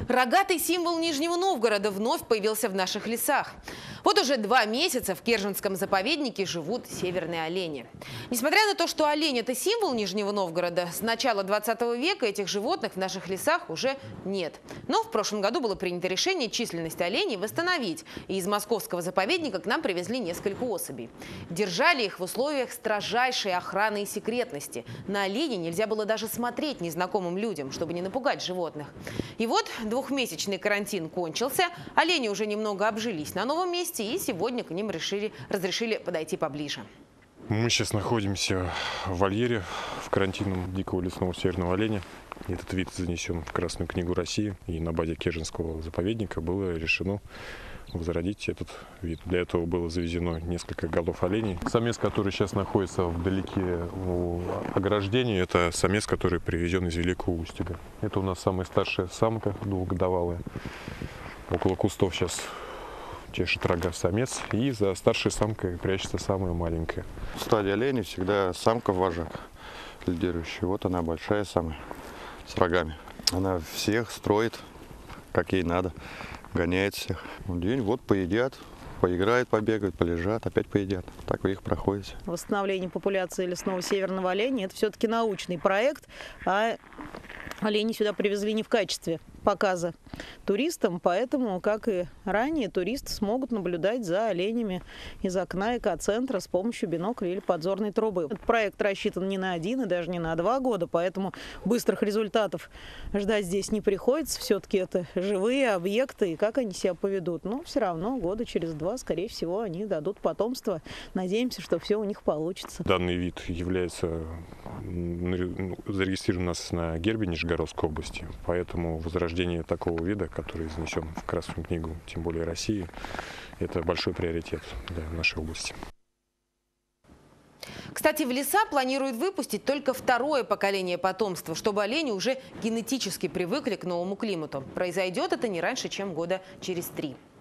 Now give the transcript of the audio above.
Рогатый символ Нижнего Новгорода вновь появился в наших лесах. Вот уже 2 месяца в Керженском заповеднике живут северные олени. Несмотря на то, что олень – это символ Нижнего Новгорода, с начала 20 века этих животных в наших лесах уже нет. Но в прошлом году было принято решение численность оленей восстановить. И из московского заповедника к нам привезли несколько особей. Держали их в условиях строжайшей охраны и секретности. На оленей нельзя было даже смотреть незнакомым людям, чтобы не напугать животных. И вот 2-месячный карантин кончился, олени уже немного обжились на новом месте, и сегодня к ним разрешили подойти поближе. Мы сейчас находимся в вольере в карантинном дикого лесного северного оленя. Этот вид занесен в Красную книгу России, и на базе Керженского заповедника было решено возродить этот вид. Для этого было завезено несколько голов оленей. Самец, который сейчас находится вдалеке у ограждения, это самец, который привезен из Великого Устюга. Это у нас самая старшая самка, двухгодовалая. Около кустов сейчас чешет рога самец, и за старшей самкой прячется самая маленькая. В стаде оленей всегда самка-вожак лидирующая. Вот она большая самая, с рогами. Она всех строит, как ей надо, гоняет всех. День вот поедят, поиграют, побегают, полежат, опять поедят. Так вы их проходите. Восстановление популяции лесного северного оленя – это все-таки научный проект, а олени сюда привезли не в качестве показа туристам, поэтому, как и ранее, туристы смогут наблюдать за оленями из окна экоцентра с помощью бинокля или подзорной трубы. Этот проект рассчитан не на 1 и даже не на 2 года, поэтому быстрых результатов ждать здесь не приходится. Все-таки это живые объекты, и как они себя поведут. Но все равно года через 2, скорее всего, они дадут потомство. Надеемся, что все у них получится. Данный вид является зарегистрирован у нас на гербе Нижегородской области, поэтому возрождение такого вида, который занесен в Красную книгу, тем более России, это большой приоритет для нашей области. Кстати, в леса планируют выпустить только 2-е поколение потомства, чтобы олени уже генетически привыкли к новому климату. Произойдет это не раньше, чем года через 3.